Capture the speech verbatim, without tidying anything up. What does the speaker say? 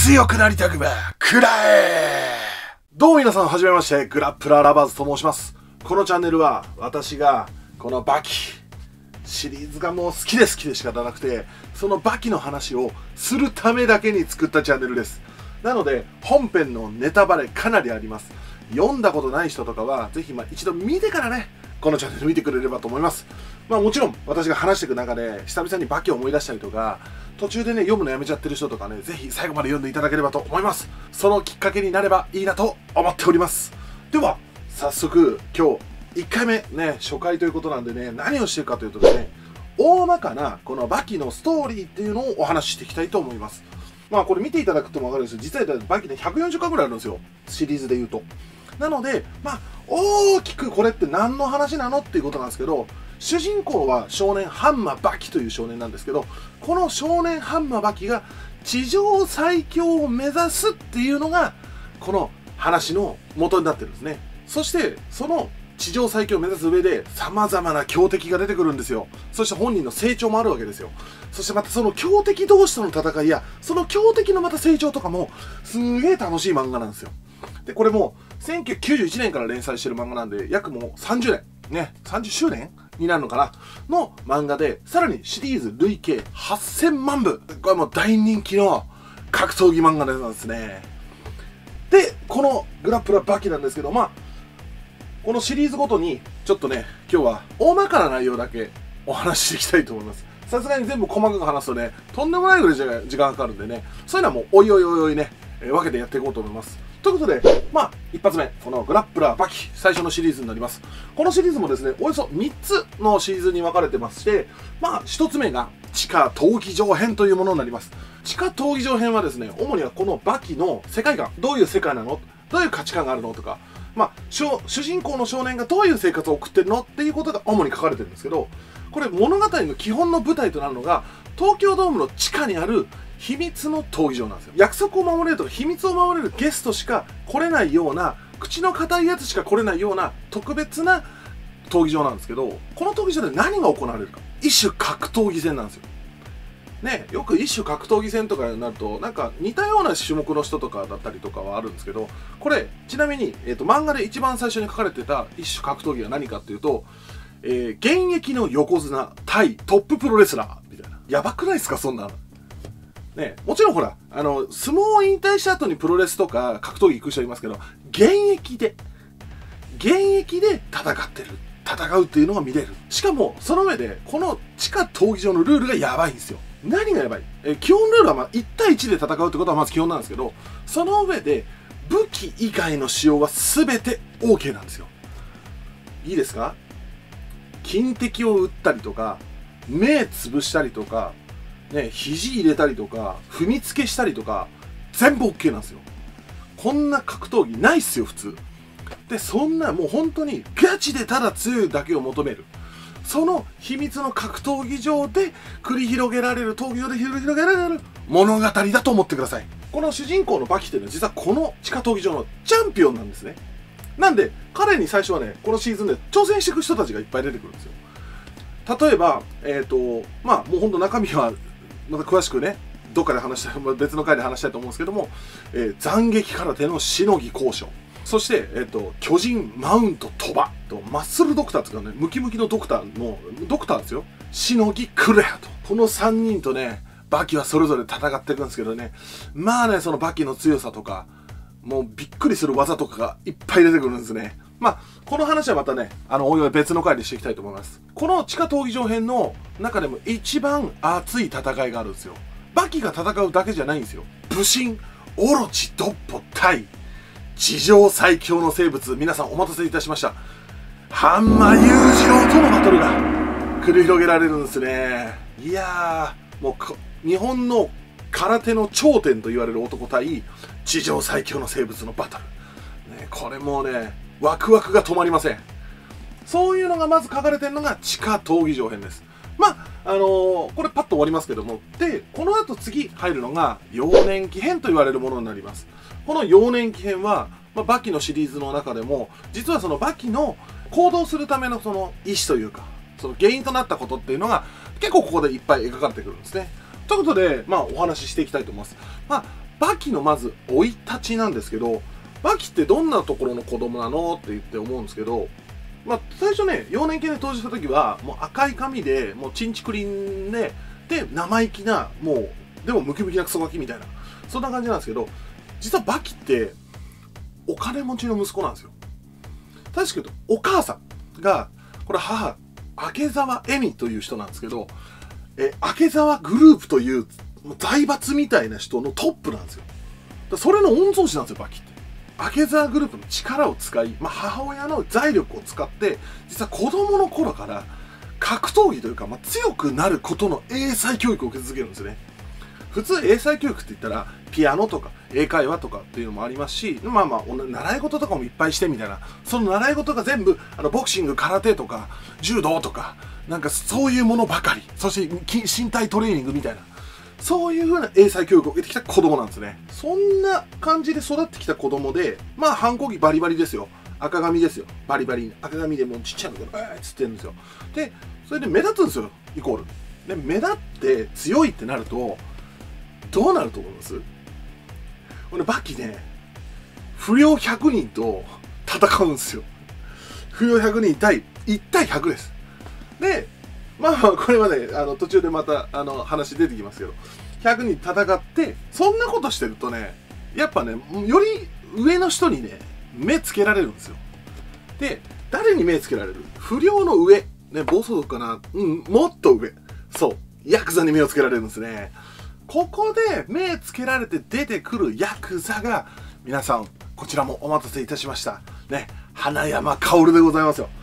強くなりたくば食らえ。どうも皆さんはじめまして、グラップラーラバーズと申します。このチャンネルは私がこのバキシリーズがもう好きで好きで仕方なくて、そのバキの話をするためだけに作ったチャンネルです。なので本編のネタバレかなりあります。読んだことない人とかはぜひまあ一度見てからね、このチャンネル見てくれればと思います。まあもちろん私が話していく中で久々にバキを思い出したりとか、途中でね読むのやめちゃってる人とかね、ぜひ最後まで読んでいただければと思います。そのきっかけになればいいなと思っております。では早速今日いっかいめね、初回ということなんでね、何をしていくかというとですね、大まかなこのバキのストーリーっていうのをお話ししていきたいと思います。まあこれ見ていただくとも分かるんですけど、実はバキねひゃくよんじゅっかいぐらいあるんですよ、シリーズで言うと。なのでまあ大きくこれって何の話なのっていうことなんですけど、主人公は少年ハンマーバキという少年なんですけど、この少年ハンマーバキが地上最強を目指すっていうのがこの話の元になってるんですね。そしてその地上最強を目指す上で様々な強敵が出てくるんですよ。そして本人の成長もあるわけですよ。そしてまたその強敵同士との戦いや、その強敵のまた成長とかもすげえ楽しい漫画なんですよ。でこれもせんきゅうひゃくきゅうじゅういちねんから連載してる漫画なんで、約もうさんじゅうねんね、さんじゅっしゅうねんになるのかなの漫画で、さらにシリーズ累計はっせんまんぶ、これもう大人気の格闘技漫画なんですね。でこのグラップラーバキなんですけど、まあこのシリーズごとにちょっとね、今日は大まかな内容だけお話ししていきたいと思います。さすがに全部細かく話すとね、とんでもないぐらい時間がかかるんでね、そういうのはもうおいおいおいおいね、えー、分けてやっていこうと思います。ということで、まあ一発目、このグラップラーバキ最初のシリーズになります。このシリーズもですね、およそみっつのシーズンに分かれてまして、まあひとつめが地下闘技場編というものになります。地下闘技場編はですね、主にはこのバキの世界観、どういう世界なの、どういう価値観があるのとか、まあ、主人公の少年がどういう生活を送ってるのっていうことが主に書かれてるんですけど、これ物語の基本の舞台となるのが東京ドームの地下にある秘密の闘技場なんですよ。約束を守れるとか秘密を守れるゲストしか来れないような、口の固いやつしか来れないような特別な闘技場なんですけど、この闘技場で何が行われるか、一種格闘技戦なんですよね。よく一種格闘技戦とかになるとなんか似たような種目の人とかだったりとかはあるんですけど、これちなみに、えー、と漫画で一番最初に書かれてた一種格闘技は何かっていうと、えー、現役の横綱対トッププロレスラーみたいな。やばくないですかそんなのね。もちろんほらあの相撲を引退した後にプロレスとか格闘技行く人いますけど、現役で現役で戦ってる戦うっていうのが見れる。しかもその上でこの地下闘技場のルールがやばいんですよ。何がやばい、え基本ルールはまあいち対いちで戦うってことはまず基本なんですけど、その上で武器以外の使用は全て オーケー なんですよ。いいですか、金敵を撃ったりとか目潰したりとかね、肘入れたりとか踏みつけしたりとか全部 オーケー なんですよ。こんな格闘技ないっすよ普通で。そんなもう本当にガチでただ強いだけを求める、その秘密の格闘技場で繰り広げられる、闘技場で繰り広げられる物語だと思ってください。この主人公のバキっていうのは実はこの地下闘技場のチャンピオンなんですね。なんで彼に最初はね、このシーズンで挑戦していく人たちがいっぱい出てくるんですよ。例えばえっ、ー、とまあもうほんと中身はまた詳しくねどっかで話したい、別の回で話したいと思うんですけども、えー、斬撃空手のしのぎ高所、そして、えっと、巨人マウント鳥羽とマッスルドクターっていうかね、ムキムキのドクターのドクターですよ、しのぎクレアと、このさんにんとねバキはそれぞれ戦っていくんですけどね、まあねそのバキの強さとかもうびっくりする技とかがいっぱい出てくるんですね。まあこの話はまたねあのおいおい別の回でしていきたいと思います。この地下闘技場編の中でも一番熱い戦いがあるんですよ。バキが戦うだけじゃないんですよ。武神オロチドッポ対地上最強の生物、皆さんお待たせいたしました、ハンマ裕次郎とのバトルが繰り広げられるんですね。いやーもう日本の空手の頂点と言われる男対地上最強の生物のバトル、ね、これもうねワクワクが止まりません。そういうのがまず書かれてるのが地下闘技場編です。まああのー、これパッと終わりますけども、でこの後次入るのが幼年期編と言われるものになります。この幼年期編は、まあ、バキのシリーズの中でも実はそのバキの行動するためのその意思というか、その原因となったことっていうのが結構ここでいっぱい描かれてくるんですね。ということで、まあ、お話ししていきたいと思います。まあ、 バキのまず生い立ちなんですけど、バキってどんなところの子供なのって言って思うんですけど、まあ、最初ね、幼年期で登場した時は、もう赤い髪で、もうチンチクリンで、で、生意気な、もう、でもムキムキなクソガキみたいな、そんな感じなんですけど、実はバキって、お金持ちの息子なんですよ。確かに言うと、お母さんが、これ母、明沢恵美という人なんですけど、え、明沢グループという、財閥みたいな人のトップなんですよ。それの御曹司なんですよ、バキって。明沢グループの力を使い、まあ、母親の財力を使って、実は子供の頃から格闘技というか、まあ、強くなることの英才教育を受け続けるんですよね。普通英才教育って言ったら、ピアノとか英会話とかっていうのもありますし、まあまあ、習い事とかもいっぱいしてみたいな、その習い事が全部、あの、ボクシング、空手とか、柔道とか、なんかそういうものばかり、そして身体トレーニングみたいな、そういう風な英才教育を受けてきた子供なんですね。そんな感じで育ってきた子供で、まあ反抗期バリバリですよ。赤髪ですよ。バリバリ。赤髪でもうちっちゃいのから、えーっつってるんですよ。で、それで目立つんですよ、イコール。で、目立って強いってなると、どうなると思います？これバキね、不良ひゃくにんと戦うんですよ。不良ひゃくにん対いち対ひゃくです。で、まあこれはね、あの途中でまたあの話出てきますけど、ひゃくにん戦って、そんなことしてるとね、やっぱね、より上の人にね、目つけられるんですよ。で、誰に目つけられる？不良の上。ね、暴走族かな？うん、もっと上。そう。ヤクザに目をつけられるんですね。ここで目つけられて出てくるヤクザが、皆さん、こちらもお待たせいたしました。ね、花山薫でございますよ。